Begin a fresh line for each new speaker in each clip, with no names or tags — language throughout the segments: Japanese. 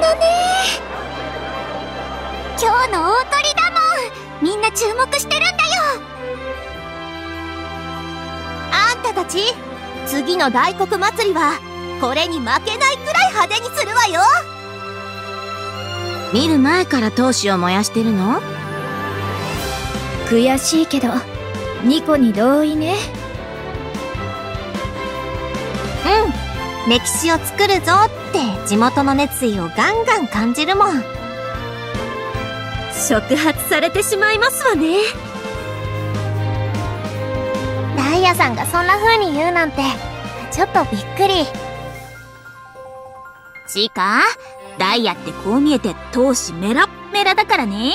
ね。今日の大トリだもん。みんな注目してるんだよ。
あんたたち、次の大黒祭りはこれに負けないくらい派手にするわよ。
見る前から闘志を燃やしてるの？
悔しいけどニコに同意ね。
歴史を作るぞって地元の熱意をガンガン感じるもん。
触発されてしまいますわね。
ダイヤさんがそんな風に言うなんてちょっとびっくり。
ちいか、ダイヤってこう見えて闘志メラッメラだからね。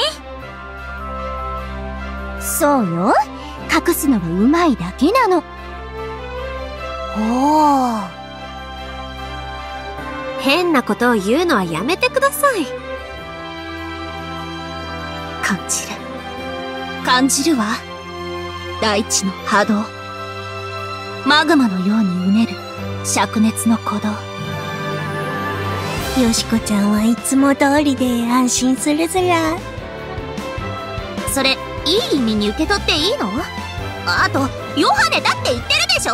そうよ、隠すのがうまいだけなの。
おお。変なことを言うのはやめてください。
感じるわ。大地の波動、マグマのようにうねる灼熱の鼓動。
よしこちゃんはいつも通りで安心するずら。
それ、いい意味に受け取っていいの？あと、ヨハネだって言ってるでしょ？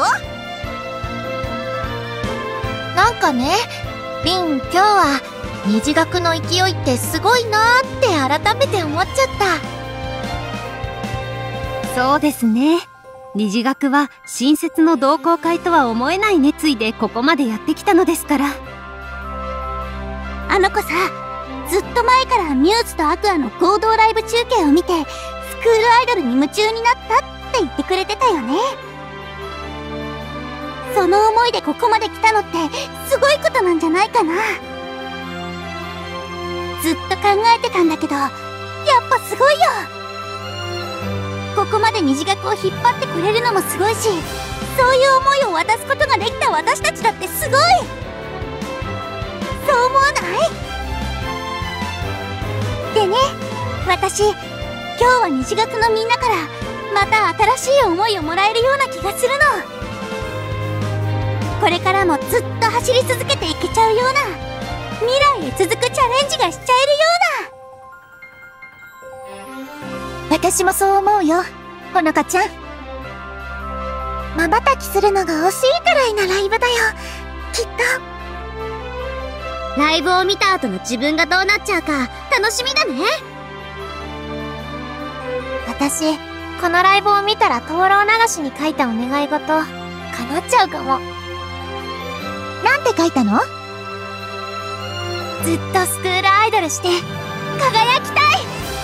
なんかね、リン、今日は虹学の勢いってすごいなーって改めて思っちゃった。
そうですね。虹学は新設の同好会とは思えない熱意でここまでやってきたのですから。
あの子さ、ずっと前からミューズとアクアの合同ライブ中継を見てスクールアイドルに夢中になったって言ってくれてたよね。その思いでここまで来たのってすごいことなんじゃないかな。ずっと考えてたんだけど、やっぱすごいよ。ここまで虹学を引っ張ってくれるのもすごいし、そういう思いを渡すことができた私たちだってすごい。そう思わない？でね、私今日は虹学のみんなからまた新しい思いをもらえるような気がするの。これからもずっと走り続けていけちゃうような、未来へ続くチャレンジがしちゃえるような。私もそう思うよ、ほのかちゃん。瞬きするのが惜しいくらいなライブだよ、きっと。
ライブを見た後の自分がどうなっちゃうか楽しみだね。
私、このライブを見たら灯籠流しに書いたお願い事叶っちゃうかも。
なんて書いたの？
ずっとスクールアイドルして輝きたい。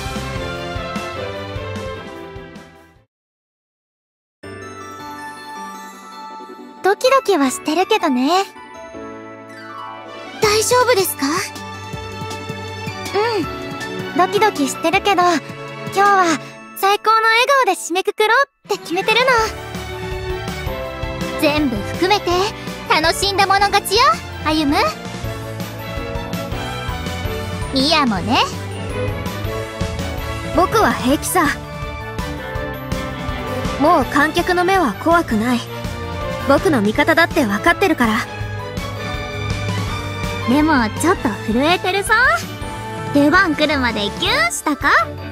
ドキドキはしてるけどね。
大丈夫ですか？
ドキドキしてるけど、今日は最高の笑顔で締めくくろうって決めてるの。
全部含めて楽しんだもの勝ちよ、歩夢。ミヤもね。
僕は平気さ。もう観客の目は怖くない。僕の味方だって分かってるから。
でもちょっと震えてるさ。出番来るまでギューしたか？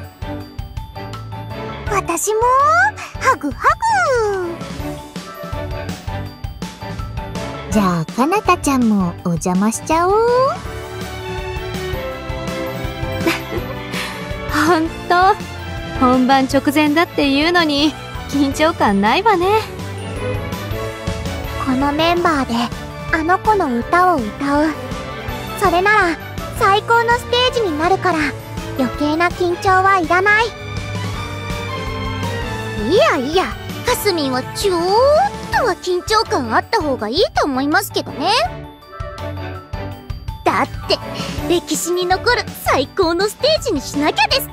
私もハグハグ。
じゃあかなたちゃんもお邪魔しちゃおう。
ほんと、本番直前だっていうのに緊張感ないわね。
このメンバーであの子の歌を歌う。それなら最高のステージになるから余計な緊張はいらない。
いやいや、かすみんはちょーっとは緊張感あった方がいいと思いますけどね。だって歴史に残る最高のステージにしなきゃですから。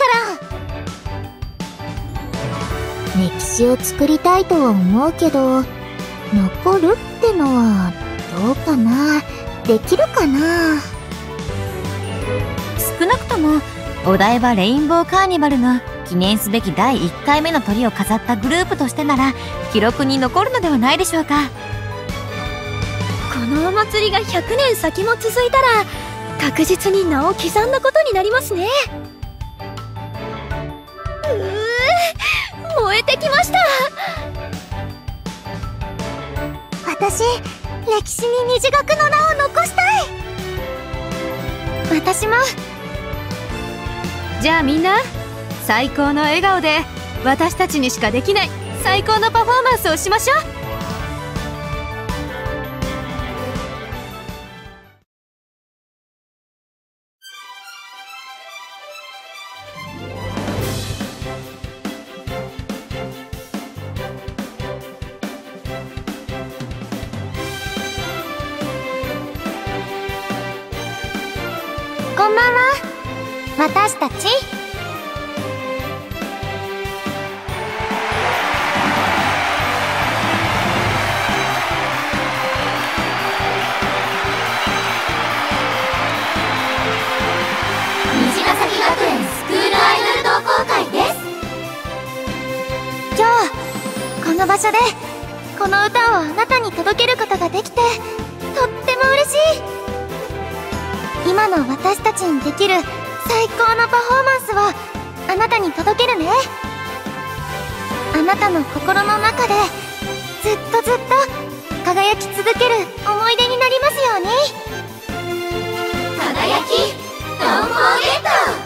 歴史を作りたいとは思うけど、残るってのはどうかな、できるかな。
少なくともお台場レインボーカーニバルの記念すべき第1回目の鳥を飾ったグループとしてなら記録に残るのではないでしょうか。
このお祭りが100年先も続いたら確実に名を刻んだことになりますね。燃えてきました。
私、歴史に虹学の名を残したい。
私も。じゃあみんな、最高の笑顔で私たちにしかできない最高のパフォーマンスをしましょう。
こんばんは。私たち
虹ヶ崎学園スクールアイドル同好会です。
今日この場所でこの歌をあなたに届けることができてとっても嬉しい。今の私たちにできる最高のパフォーマンスをあなたに届けるね。あなたの心の中でずっとずっと輝き続ける思い出になりますように。
輝きドンフォーゲット。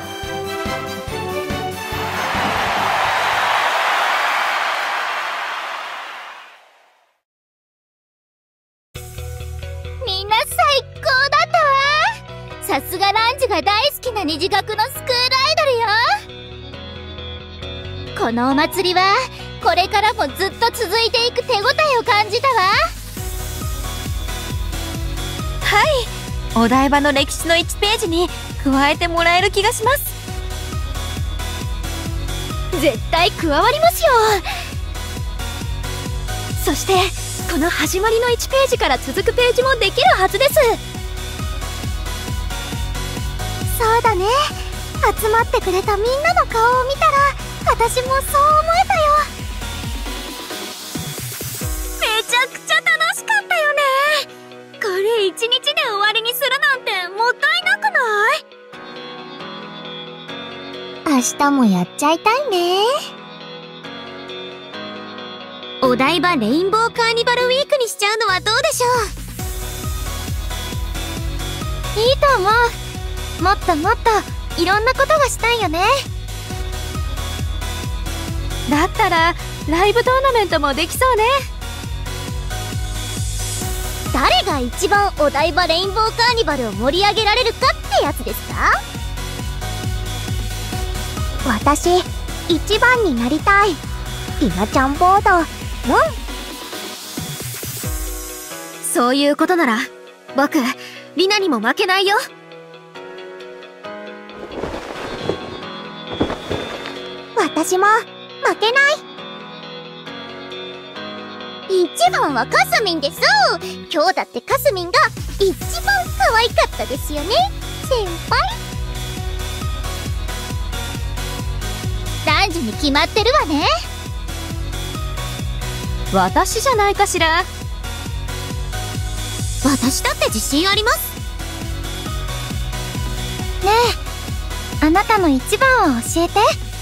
みんな最高だったわ。さすがランジが大好きな虹学のスクールアイドルよ。このお祭りはこれからもずっと続いていく手応えを感じたわ。
はい、お台場の歴史の1ページに加えてもらえる気がします。
絶対加わりますよ。そしてこの始まりの1ページから続くページもできるはずです。
そうだね。集まってくれたみんなの顔を見たら私もそう思えたよ。
めちゃくちゃ楽しかったよね。これ1日で終わりにするなんてもったいなくない？
明日もやっちゃいたいね。
お台場レインボーカーニバルウィークにしちゃうのはどうでしょ
う。いいと思う。もっともっといろんなことがしたいよね。
だったらライブトーナメントもできそうね。
誰が一番お台場レインボーカーニバルを盛り上げられるかってやつですか？私一番になりたい。りなちゃんボード。
そういうことなら僕リナにも負けないよ。
私も負けない。一番はかすみんです。今日だってかすみんが一番可愛かったですよね、先輩。男女に決まってるわね。
私じゃないかしら。
私だって自信あります。ねえ、あなたの一番を教えて。